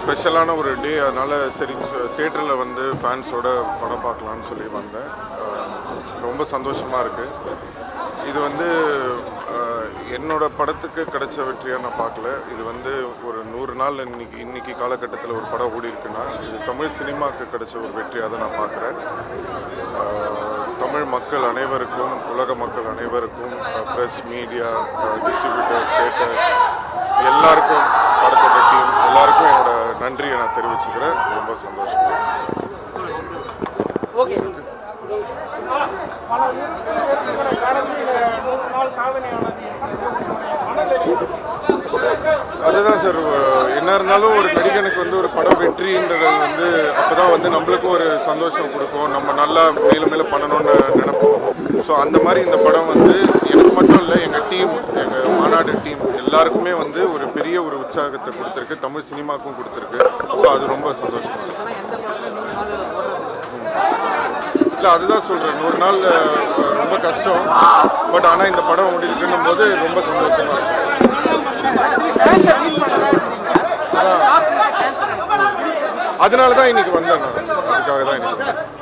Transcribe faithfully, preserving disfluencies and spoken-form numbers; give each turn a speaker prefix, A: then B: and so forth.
A: ஸ்பெஷலான ஒரு டே. அதனால் சரி தேட்டரில் வந்து ஃபேன்ஸோட படம் பார்க்கலான்னு சொல்லி வந்தேன். ரொம்ப சந்தோஷமாக இருக்குது. இது வந்து என்னோட படத்துக்கு கிடைச்ச வெற்றியாக நான் பார்க்கல. இது வந்து ஒரு நூறு நாள் இன்னைக்கு இன்னைக்கு காலகட்டத்தில் ஒரு படம் ஓடி இருக்குன்னா இது தமிழ் சினிமாவுக்கு கிடைச்ச ஒரு வெற்றியாக தான் நான் பார்க்குறேன். தமிழ் மக்கள் அனைவருக்கும், உலக மக்கள் அனைவருக்கும், ப்ரெஸ், மீடியா, டிஸ்ட்ரிபியூட்டர்ஸ், தேட்டர் எல்லாருக்கும், படத்தோட டீம் எல்லாருக்கும் என்னோட நன்றியை நான் தெரிவிச்சுக்கிறேன். ரொம்ப சந்தோஷம்.
B: ஓகே,
A: அதுதான் சார். என்ன இருந்தாலும் ஒரு நடிகனுக்கு வந்து ஒரு படம் வெற்றின்றது வந்து அப்போ தான் வந்து நம்மளுக்கும் ஒரு சந்தோஷம் கொடுக்கும். நம்ம நல்லா மேலும் மேலும் பண்ணணும்னு நினைப்போம். ஸோ அந்த மாதிரி இந்த படம் வந்து எனக்கு மட்டும் இல்லை, எங்கள் டீம், எங்கள் மாநாடு டீம் எல்லாருக்குமே வந்து ஒரு பெரிய ஒரு உற்சாகத்தை கொடுத்துருக்கு. தமிழ் சினிமாவுக்கும் கொடுத்துருக்கு. ஸோ அது ரொம்ப சந்தோஷமாக இருக்குது. இல்லை, அதுதான் சொல்கிறேன், நூறு நாள் ரொம்ப கஷ்டம். பட் ஆனால் இந்த படம் முடிஇருக்குன்னும் போது ரொம்ப சந்தோஷமாக இருக்குது. அதனால தான் இன்னைக்கு வந்தேன் நான். அதுக்காக தான் இன்னைக்கு